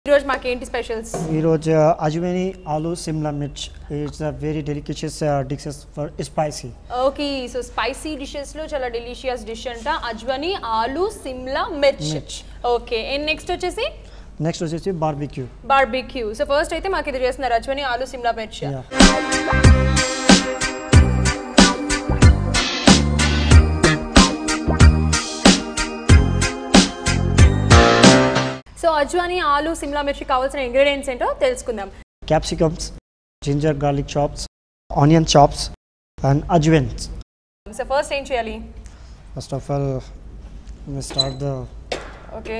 ఈరోజు మాకేంటి స్పెషల్స్? ఈరోజు అజ్మీని aloo Shimla mirch. It's a very delicious dishes for spicy. Okay, so spicy dishes లో చాలా డెలిషియస్ డిష్ అంట అజ్మీని aloo Shimla mirch. Okay, and next వచ్చేసి బార్బిక్యూ. సో ఫస్ట్ అయితే మాకు ఇది చేస్తున్నారు అజ్మీని ఆలు సిమ్లా మిర్చ్. సో అజ్వాని ఆలు సిమ్లా మిర్చి కావాల్సిన ఇంగ్రీడియంట్స్ ఏంటో తెలుసుకుందాం. Capsicums, ginger garlic chops, onion chops and ajwains. So first ఏం చేయాలి? First of all we start the okay,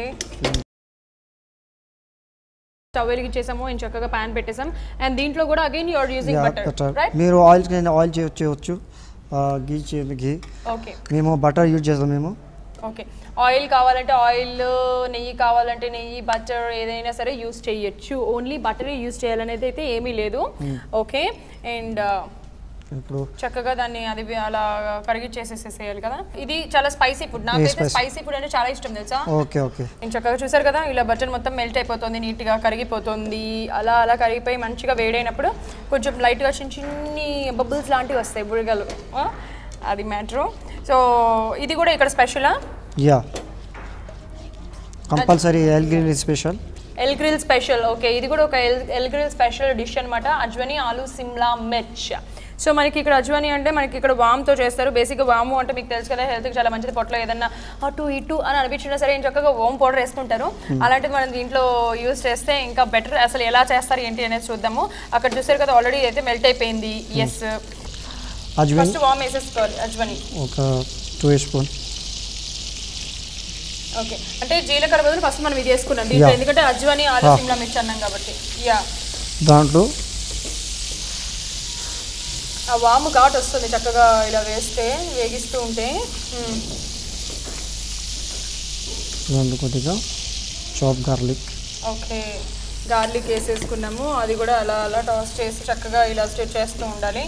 stove వెలిగించేసాము అండ్ చక్కగా పాన్ పెట్టేసాం. అండ్ దీంట్లో కూడా again you are using butter, right? మీరు ఆయిల్ చేయొచ్చు, ఘీ. ఓకే, మేము బటర్ యూజ్ చేస్తాం మేము. ఓకే, ఆయిల్ కావాలంటే ఆయిల్, నెయ్యి కావాలంటే నెయ్యి, బటర్ ఏదైనా సరే యూజ్ చేయొచ్చు. ఓన్లీ బటరే యూజ్ చేయాలనేది అయితే ఏమీ లేదు. ఓకే, అండ్ ఇప్పుడు చక్కగా దాన్ని అది అలా కరిగిచ్చేసేసేయాలి కదా. ఇది చాలా స్పైసీ ఫుడ్, నాకైతే స్పైసీ ఫుడ్ అంటే చాలా ఇష్టం తెలుసా. ఓకే ఓకే, నేను చక్కగా చూసారు కదా, ఇలా బటర్ మొత్తం మెల్ట్ అయిపోతుంది, నీట్గా కరిగిపోతుంది. అలా అలా కరిగిపోయి మంచిగా వేడైనప్పుడు కొంచెం లైట్గా చిన్ని బబుల్స్ లాంటివి వస్తాయి, బుడగలు. అది మ్యాటరు. సో ఇది కూడా ఇక్కడ స్పెషలా? Yeah, compulsory El Grill special. Okay, ఇది కూడా ఒక ఎల్ గ్రిల్ స్పెషల్ డిష్ అనమాట, అజ్వని ఆలు సిమ్లా మిర్చ్. సో మనకి ఇక్కడ అజ్వని అంటే మనకి ఇక్కడ వామ్తో చేస్తారు. బేసిక్గా వాము అంటే మీకు తెలుసు కదా, హెల్త్కి చాలా మంచిది. పొట్టలో ఏదన్నా అటు ఇటు అని అనిపించినా సరే ఏం చక్కగా ఓమ్ పౌడర్ వేసుకుంటారు. అలాంటిది మనం దీంట్లో యూజ్ చేస్తే ఇంకా బెటర్. అసలు ఎలా చేస్తారు ఏంటి అనేది చూద్దాము. అక్కడ చూసారు కదా, ఆల్రెడీ అయితే మెల్ట్ అయిపోయింది. ఎస్, ఫస్ట్ వామ్ వేసేసుకోవాలి అజ్వని. ఒక 2 స్పూన్. ఓకే, అంటే జీలకర్ర బదులు ఫస్ట్ మనం ఇది వేసుకున్నాం దీంట్లో, ఎందుకంటే అజ్వాని ఆలు సిమ్లా మిర్చి అన్నాం కాబట్టి. యా, దాంట్లో ఆ వాము ఘాట్ వస్తుంది చక్కగా ఇలా వేస్తే, వేగిస్తూ ఉంటే. దాంట్లో కొద్దిగా చాప్ గార్లిక్. ఓకే, గార్లిక్ వేసేసుకున్నాము. అది కూడా అలా అలా టాస్ చేసి చక్కగా ఇలా స్టిర్ చేస్తూ ఉండాలి.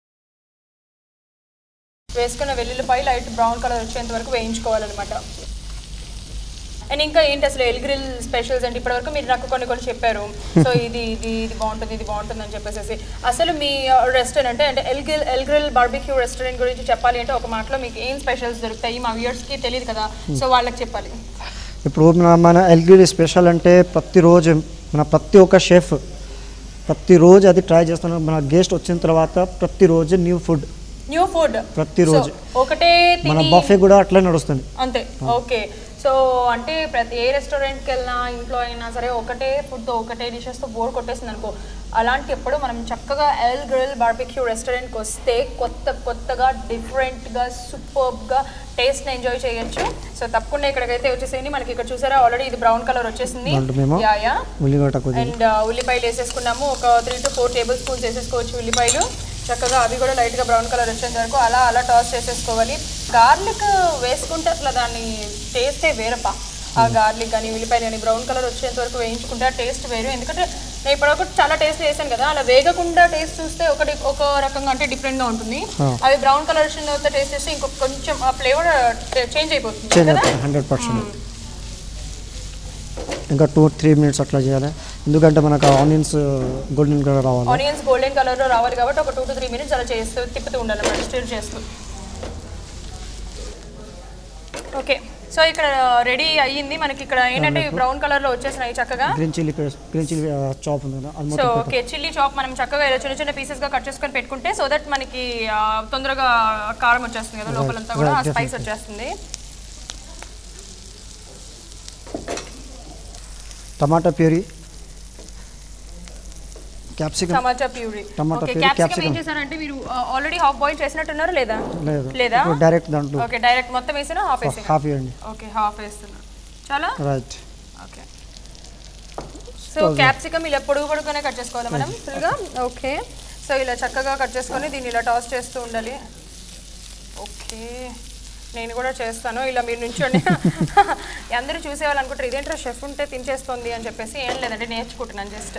వేసుకున్న వెల్లుల్లిపాయ లైట్ బ్రౌన్ కలర్ వచ్చేంత వరకు వేయించుకోవాలన్నమాట. అండ్ ఇంకా ఏంటి అసలు ఎల్ గ్రిల్ స్పెషల్స్ అంటే ఇప్పటివరకు మీరు నాకు కొన్ని చెప్పారు. సో ఇది బాగుంటుంది అని చెప్పేసి, అసలు మీ రెస్టారెంట్ అంటే ఎల్ గ్రిల్ బార్బిక్యూ రెస్టారెంట్ గురించి చెప్పాలి అంటే ఒక మాటలో మీకు ఏం స్పెషల్స్ దొరుకుతాయి? మా వ్యూయర్స్కి తెలియదు కదా, సో వాళ్ళకి చెప్పాలి. ఇప్పుడు మన ఎల్ గ్రిల్ స్పెషల్ అంటే ప్రతిరోజు ప్రతి ఒక్క షెఫ్ ప్రతిరోజు అది ట్రై చేస్తున్నాం. మన గెస్ట్ వచ్చిన తర్వాత ప్రతిరోజు న్యూ ఫుడ్ ప్రతిరోజు ఒకటే మన బఫే కూడా అట్లా నడుస్తుంది అంతే. ఓకే, సో అంటే ప్రతి ఏ రెస్టారెంట్కి వెళ్ళినా ఇంట్లో అయినా సరే ఒకటే ఫుడ్తో ఒకటే డిషెస్తో బోర్ కొట్టేసింది అనుకో. అలాంటప్పుడు మనం చక్కగా ఎల్ గ్రిల్ బార్బిక్యూ రెస్టారెంట్కి వస్తే కొత్తగా డిఫరెంట్గా సూపర్గా టేస్ట్ని ఎంజాయ్ చేయొచ్చు. సో తప్పకుండా ఇక్కడికైతే వచ్చేసేయండి. మనకి ఇక్కడ చూసారా ఆల్రెడీ ఇది బ్రౌన్ కలర్ వచ్చేసింది. అండ్ ఉల్లిపాయలు వేసేసుకున్నాము. ఒక 3 to 4 టేబుల్ స్పూన్స్ వేసేసుకోవచ్చు ఉల్లిపాయలు. చక్కగా అవి కూడా లైట్గా బ్రౌన్ కలర్ వచ్చేంత వరకు అలా అలా టాస్ చేసేసుకోవాలి. గార్లిక్ వేసుకుంటే అసలు దాని టేస్టే వేరప్ప. ఆ గార్లిక్ కానీ ఉల్లిపాయలు కానీ బ్రౌన్ కలర్ వచ్చేంత వరకు వేయించుకుంటే ఆ టేస్ట్ వేరు. ఎందుకంటే నేను ఇప్పటివరకు చాలా టేస్ట్ చేశాను కదా, అలా వేగకుండా టేస్ట్ చూస్తే ఒక రకంగా అంటే డిఫరెంట్గా ఉంటుంది. అవి బ్రౌన్ కలర్ వచ్చిన తర్వాత టేస్ట్ చేస్తే ఇంకొక కొంచెం ఆ ఫ్లేవర్ చేంజ్ అయిపోతుంది కదా. 100%. ఇంకా 2-3 మినిట్స్ అట్లా చేయాలి, ఎందుకంటే మనకు ఆనియన్స్ గోల్డెన్ కలర్ రావాలి. ఆనియన్స్ గోల్డెన్ కలర్లో రావాలి కాబట్టి ఒక 2 to 3 మినిట్స్ అలా చేస్తూ తిప్పుతూ ఉండాలి, స్టిర్ చేస్తూ. ఓకే, సో ఇక్కడ రెడీ అయ్యింది. మనకి ఇక్కడ ఏంటంటే బ్రౌన్ కలర్లో వచ్చేసినాయి చక్కగా. గ్రీన్ చిల్లీ చాప్ ఉంది. సో ఓకే, చిల్లీ చాప్ మనం చక్కగా ఇలా చిన్న పీసెస్గా కట్ చేసుకొని పెట్టుకుంటే సో దట్ మనకి తొందరగా కారం వచ్చేస్తుంది కదా, లోపలంతా కూడా స్పైస్ వచ్చేస్తుంది. Tomato puree, tomato puree. Okay, capsicum ఏం చేశారంటే మీరు ఆల్రెడీ హాఫ్ బాయిల్ చేసినట్టున్నారు లేదా? డైరెక్ట్ దాంట్లో. ఓకే, డైరెక్ట్ మొత్తం వేసినా హాఫ్ వేయండి. ఓకే, హాఫ్ వేస్తున్నా చాలా. రైట్. ఓకే, సో క్యాప్సికమ్ ఇలా పొడుగుగానే కట్ చేసుకోవాలి మనం ఫుల్గా. ఓకే, సో ఇలా చక్కగా కట్ చేసుకొని దీన్ని ఇలా టాస్ చేస్తూ ఉండాలి. ఓకే, నేను కూడా చేస్తాను ఇలా, మీరు నుంచోండి. అందరూ చూసేవాళ్ళు అనుకుంటారు ఇదేంటో షెఫ్ ఉంటే తినేస్తుంది అని చెప్పేసి. ఏం లేదంటే నేర్చుకుంటున్నాను జస్ట్.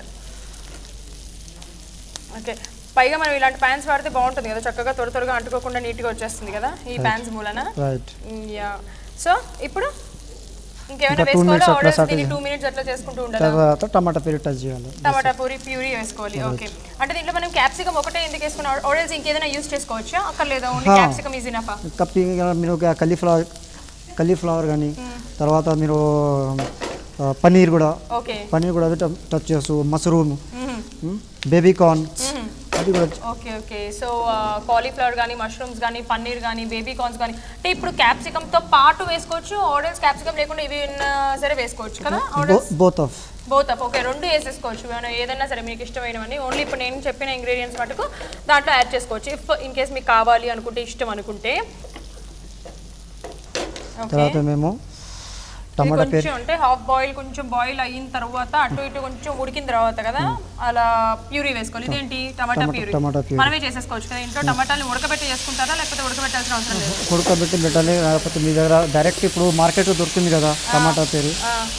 ఓకే, పైగా మనం ఇలాంటి ప్యాన్స్ వాడితే బాగుంటుంది కదా, చక్కగా త్వరగా అంటుకోకుండా నీట్గా వచ్చేస్తుంది కదా ఈ ప్యాన్స్ మూలన. యా, సో ఇప్పుడు ఇంకేమైనా వేసుకోవాలా ఆర్డర్స్ దీన్ని 2 మినిట్స్ అట్లా చేసుకుంటూ ఉండాలి తర్వాత టమాటా ప్యూరీ టచ్ చేయాలి టమాటా ప్యూరీ వేసుకోవాలి ఓకే అంటే దీంట్లో మనం క్యాప్సికమ్ ఒకటే ఎందుకు వేసుకున్నాం ఆర్డర్స్ ఇంకేదైనా యూస్ చేసుకోవచ్చా అక్కర్లేదా ఓన్లీ క్యాప్సికమ్ ఈజ్ ఇనఫ్ కప్పి మీరు కాలీఫ్లవర్ కానీ తర్వాత మీరు పన్నీర్ కూడా టచ్ చేస్తూ మష్రూమ్ బేబీ కార్న్ అది కూడా ఓకే ఓకే సో కాలీఫ్లవర్ కానీ మష్రూమ్స్ కానీ పన్నీర్ కానీ బేబీ కార్న్స్ కానీ అంటే ఇప్పుడు క్యాప్సికమ్తో పాటు వేసుకోవచ్చు ఆర్డర్స్ క్యాప్సికమ్ లేకుండా ఇవి సరే వేసుకోవచ్చు కదా బోత్ ఆఫ్ ఓకే రెండు వేసేసుకోవచ్చు మనం ఏదైనా సరే మీకు ఇష్టమైనవన్నీ ఓన్లీ ఇప్పుడు నేను చెప్పిన ఇంగ్రీడియంట్స్ మటుకు దాంట్లో యాడ్ చేసుకోవచ్చు ఇఫ్ ఇన్ కేస్ మీకు కావాలి అనుకుంటే ఇష్టం అనుకుంటే తర్వాత మేము టమాటా కొంచెం అంటే హాఫ్ బాయిల్ కొంచెం బాయిల్ అయిన తర్వాత అటు ఇటు కొంచెం ఉడికిన తర్వాత కదా అలా ప్యూరీ వేసుకోవాలి ఇదేంటి టమాటా ప్యూరీ మనమే చేసేసుకోవచ్చు కదా ఇంట్లో టమాటాలు ఉడకబెట్టి చేసుకుంటారా లేకపోతే ఉడకబెట్టాల్సిన అవసరం లేదు ఉడకబెట్టి పెట్టాలి లేకపోతే మీ దగ్గర డైరెక్ట్ ఇప్పుడు మార్కెట్లో దొరుకుతుంది కదా టమాటా ప్యూరీ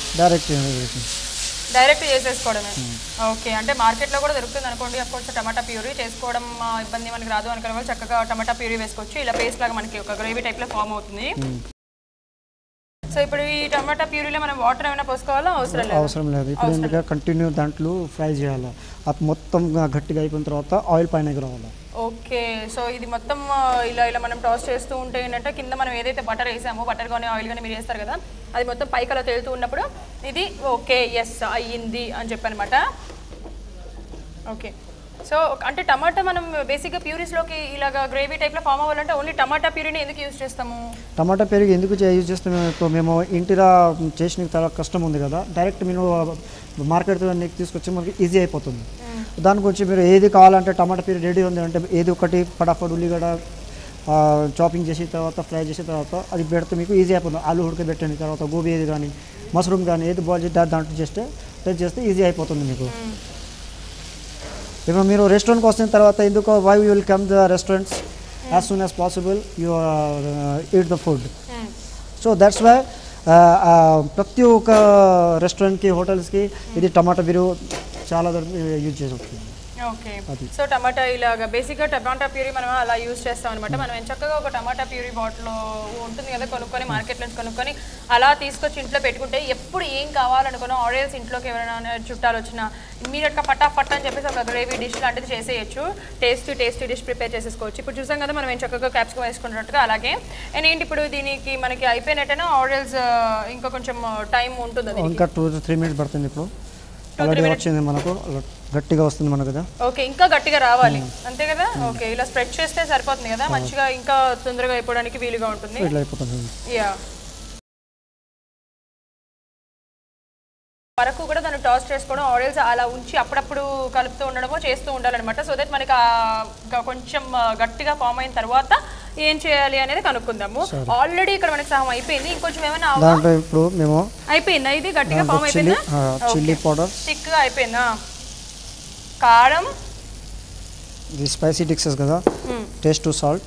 డైరెక్ట్ చేసేసుకోవడమే ఓకే అంటే మార్కెట్లో కూడా దొరుకుతుంది అనుకోండి అఫ్కోర్స్ టమాటా ప్యూరీ చేసుకోవడం ఇబ్బంది మనకి రాదు అనుకునే వాళ్ళు చక్కగా టమాటా ప్యూరీ వేసుకోవచ్చు ఇలా పేస్ట్ లాగా మనకి ఒక గ్రేవీ టైప్లో ఫామ్ అవుతుంది సో ఇప్పుడు ఈ టమాటా ప్యూరీలో మనం వాటర్ ఏమైనా పోసుకోవాలా అవసరం లేదు ఇప్పుడు ఎందుకంటే కంటిన్యూ దాంట్లో ఫ్రై చేయాలి అది మొత్తం గట్టిగా అయిపోయిన తర్వాత ఆయిల్ పైనకి రావాలి ఓకే సో ఇది మొత్తం ఇలా మనం టాస్ చేస్తూ ఉంటే ఏంటంటే కింద మనం ఏదైతే బటర్ వేసామో బటర్ కానీ ఆయిల్ కానీ మీరు వేస్తారు కదా అది మొత్తం పైకి అలా తేలుతూ ఉన్నప్పుడు ఇది ఓకే ఎస్ అయ్యింది అని చెప్పనమాట ఓకే సో అంటే టమాటా మనం బేసిక్గా ప్యూరీస్లోకి ఇలాగా గ్రేవీ టైప్లో ఫామ్ అవ్వాలంటే ఓన్లీ టమాటా ప్యూరీని ఎందుకు యూజ్ చేస్తాము టమాటా ప్యూరీ ఎందుకు యూజ్ చేస్తాము ఇప్పుడు మేము ఇంటిలో చేసిన చాలా కష్టం ఉంది కదా డైరెక్ట్ మీరు మార్కెట్ తీసుకొచ్చి మనకి ఈజీ అయిపోతుంది దాని గురించి మీరు ఏది కావాలంటే టమాటా ప్యూరీ రెడీ ఉంది అంటే ఏది ఒకటి ఫటాఫట్ ఉల్లిగడ్డ చాపింగ్ చేసిన తర్వాత ఫ్రై చేసిన తర్వాత అది పెడితే మీకు ఈజీ అయిపోతుంది ఆలు ఉడకబెట్టండి తర్వాత గోబీ ఏది కానీ మష్రూమ్ కానీ ఏది బాయిల్ చేస్తే దాంట్లో చేస్తే ఈజీ అయిపోతుంది మీకు ఇప్పుడు మీరు రెస్టారెంట్కి వచ్చిన తర్వాత ఎందుకు why you will come the restaurants as soon as possible you eat the food so that's why ప్రతి ఒక్క రెస్టారెంట్కి హోటల్స్కి ఇది టమాటా ప్యూరీ చాలా యూజ్ చేసి ఓకే సో టమాటా ఇలాగా బేసిక్గా టమాటా ప్యూరీ మనం అలా యూజ్ చేస్తాం అనమాట మనం చక్కగా ఒక టమాటా ప్యూరీ బాటిల్ ఉంటుంది కదా కొనుక్కొని మార్కెట్ నుంచి కొనుక్కొని అలా తీసుకొచ్చి ఇంట్లో పెట్టుకుంటే ఎప్పుడు ఏం కావాలనుకున్నా ఆర్డర్స్ ఇంట్లోకి ఎవరైనా చుట్టాలు వచ్చినా ఇమీడియట్గా పట్టాపట్ అని చెప్పేసి ఒక గ్రేవీ డిష్ లాంటిది చేసేయచ్చు టేస్టీ డిష్ ప్రిపేర్ చేసేసుకోవచ్చు ఇప్పుడు చూసాం కదా మనం చక్కగా క్యాప్సికమ్ వేసుకున్నట్టుగా అలాగే అండ్ ఏంటి ఇప్పుడు దీనికి మనకి అయిపోయినట్టేనా ఆర్డర్స్ ఇంకా కొంచెం టైం ఉంటుంది ఇంకా 2-3 మినిట్స్ పడుతుంది ఇప్పుడు ఆల్రెడీ వచ్చింది మనకు గట్టిగా వస్తుంది మనకు కదా ఓకే ఇంకా గట్టిగా రావాలి అంతే కదా ఓకే ఇలా స్ప్రెడ్ చేస్తే సరిపోతుంది కదా మంచిగా ఇంకా తొందరగా అయిపోవడానికి వీలుగా ఉంటుంది ఇట్లా అయిపోతుంది యా వరకు కూడా దాన్ని టాస్ చేసుకోవడం ఆయిల్స్ అలా ఉంచి అప్పుడప్పుడు కలుపుతూ ఉండడమో చేస్తూ ఉండాలన్నమాట సో దట్ మనకి కొంచెం గట్టిగా ఫామ్ అయిన తర్వాత ఏం చేయాలి అనేది కనుక్కుందాము ఆల్రెడీ ఇక్కడ మనకి సహం అయిపోయింది ఇంకొంచెం ఏమైనా ఇప్పుడు మేము అయిపోయిందా ఇది గట్టిగా ఫామ్ అయిపోయిందా చిల్లీ పౌడర్ థిక్గా అయిపోయిందా కారం ఇది స్పైసీ డిక్సెస్ కదా టేస్ట్ టు సాల్ట్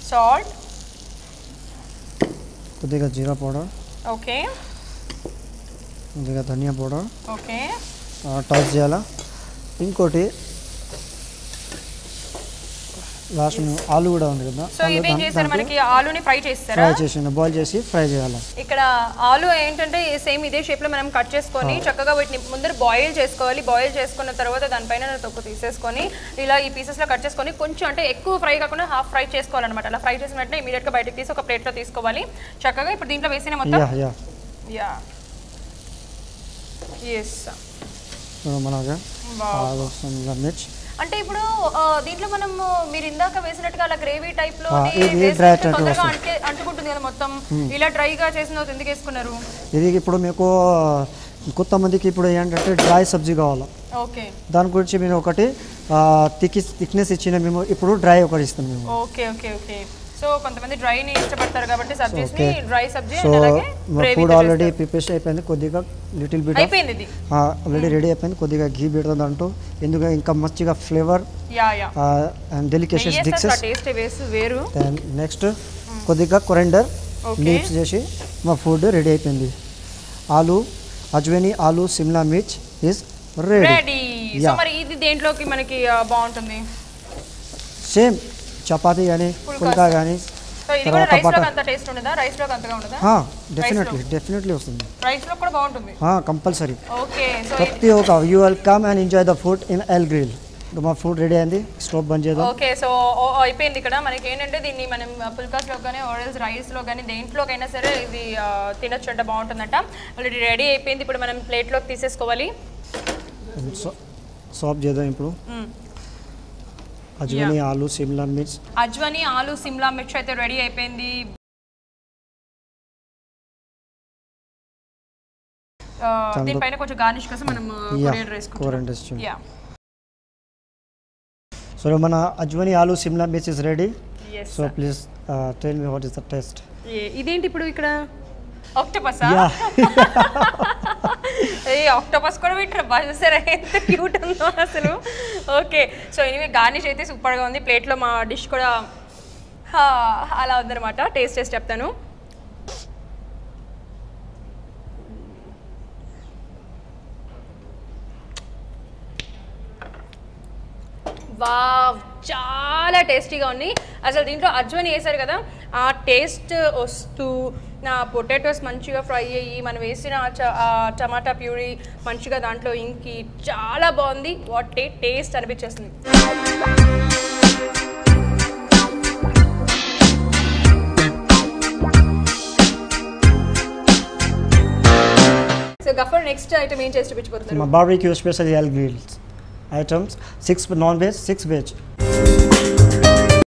కొద్దిగా జీరా పౌడర్ ఓకే కొద్దిగా ధనియా పౌడర్ ఓకే టాస్ చేయాలా ఇంకోటి లాస్ట్ ఆలు కూడా ఉంది కదా సో ఇవేం చేశారు మనకి ఆలుని ఫ్రై చేస్తారా ఫ్రై చేసి బాయిల్ చేసి ఫ్రై చేయాలి ఇక్కడ ఆలు ఏంటంటే సేమ్ ఇదే షేప్ లో మనం కట్ చేసుకొని చక్కగా వీటిని ముందర బాయిల్ చేసుకోవాలి బాయిల్ చేసుకున్న తర్వాత దానిపైన తొక్కు తీసేసుకొని ఇలా ఈ పీసెస్ లో కట్ చేసుకొని కొంచెం అంటే ఎక్కువ ఫ్రై కాకుండా హాఫ్ ఫ్రై చేసుకోవాలన్నమాట అలా ఫ్రై చేసిన వెంటనే ఇమీడియట్ గా బయటకు తీసి ఒక ప్లేట్ లో తీసుకోవాలి చక్కగా ఇప్పుడు దీంట్లో వేసిన మొత్తం యా yes మనగా ఆలు మిర్చి అంటే ఇప్పుడు దీంట్లో మనం మీరు ఇందాక వేసినట్టుగా అలా గ్రేవీ టైప్ లో తొందరగా అంటుకుంటుంది కదా మొత్తం ఇలా డ్రైగా చేసిన ఎందుకు వేసుకున్నారు ఇది ఇప్పుడు మీకు కొంతమందికి ఇప్పుడు ఏంటంటే డ్రై సబ్జీ కావాలి ఓకే దాని గురించి మేము ఒకటి థిక్నెస్ ఇచ్చిన మేము ఇప్పుడు డ్రై ఒకటి ఇస్తాం మేము ఓకే ఓకే ఓకే సో కొంతమంది డ్రై ని ఇష్టపడతారు కాబట్టి సబ్జీస్ ని డ్రై సబ్జీ అండ్ అలాగే గ్రేవీ ఫుడ్ ఆల్రెడీ ప్రిపరేషన్ అయిపోయింది కొద్దిగా లిటిల్ బిట్ అయిపోయింది ఇది ఆల్రెడీ రెడీ అయిపోయింది కొద్దిగా ఘీ పెడుతుంది అంటూ ఎందుకంటే ఇంకా మంచిగా flavour and delicious dishes taste వేరు అండ్ నెక్స్ట్ కొద్దిగా కొరెండర్ లీవ్స్ చేసి మా ఫుడ్ రెడీ అయిపోయింది aloo ajwaini aloo Shimla mirch is ready so మరి ఇది దేంట్లోకి మనకి బాగుంటుంది సేమ్ చపాతీ కానీ పుల్కా కానీ సో ఇది కూడా రైస్ లో అంత టేస్ట్ ఉండదా? రైస్ లో అంతగా ఉండదా? డెఫినెట్లీ వస్తుంది. రైస్ లో కూడా బాగుంటుంది. కంపల్సరీ. ఓకే. సో ప్రతి ఒక్క you will come and enjoy the food in El Grill. మా ఫుడ్ రెడీ అయింది, స్టవ్ బంద్ చేద్దాం. ఓకే. సో అయిపోయింది. ఇక్కడ మనకి ఏంటంటే దీన్ని మనం పుల్కాస్లో కానీ ఆరెల్స్ రైస్లో కానీ దేంట్లోకైనా సరే ఇది తినొచ్చంట, బాగుంటుందంట. ఆల్రెడీ రెడీ అయిపోయింది. ఇప్పుడు మనం ప్లేట్లోకి తీసేసుకోవాలి. సర్వ్ చేద్దాం ఇప్పుడు. అజ్వాని ఆలు సిమ్లా మిర్చ్. అజ్వాని ఆలు సిమ్లా మిర్చ్ అయితే రెడీ అయిపోయింది. దీనిపైన కొంచెం గార్నిష్ కోసం మనం కొరియాండర్ వేసుకుంటాం. So మన ajwaini aloo Shimla mirch is ready. So please tell me what is the taste. ఇదేంటి ఇప్పుడు ఇక్కడ ఆక్టోపస్? ఆక్టోపస్ కూడా పెట్టారు, చూసారా ఎంత క్యూట్ ఉందో అసలు. ఓకే. సో ఎనీవే గార్నిష్ అయితే సూపర్గా ఉంది. ప్లేట్లో మా డిష్ కూడా అలా ఉందన్నమాట. టేస్ట్ చేసి చెప్తాను. వావ్, చాలా టేస్టీగా ఉంది అసలు. దీంట్లో అజ్వాని వేసారు కదా, ఆ టేస్ట్ వస్తూ నా పొటాటోస్ మంచిగా ఫ్రై అయ్యి మనం వేసిన టమాటా ప్యూరీ మంచిగా దాంట్లో ఇంకి చాలా బాగుంది. వాట్ టేస్ట్ అనిపించేస్తుంది. సో గఫర్ నెక్స్ట్ ఐటమ్ ఏం చేసి చూపించబోతున్నారు? Barbecue special El Grills items, 6 non-veg, 6 veg.